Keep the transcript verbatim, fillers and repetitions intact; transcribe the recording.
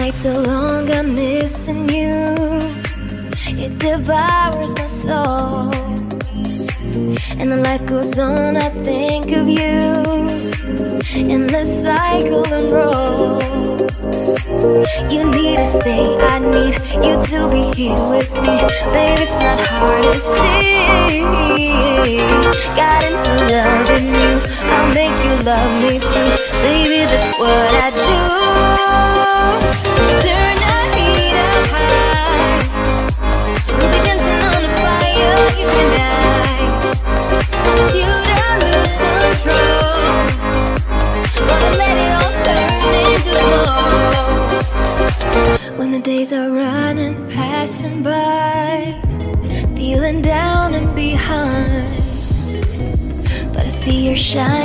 nights so long, I'm missing you. It devours my soul, and the life goes on, I think of you. Endless cycle and roll. You need to stay, I need you to be here with me. Babe, it's not hard to see. Got into loving you, I'll make you love me too. Baby, that's what I do. Just turn the heat up high. We'll be dancing on the fire, you and I. Want you to lose control, but let it all turn into smoke. When the days are running, passing by, feeling down and behind, but I see your shine